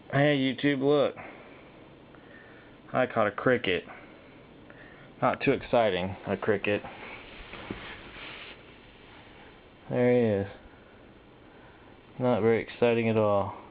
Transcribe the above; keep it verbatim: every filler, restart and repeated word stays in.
Hey YouTube, look. I caught a cricket. Not too exciting, a cricket. There he is. Not very exciting at all.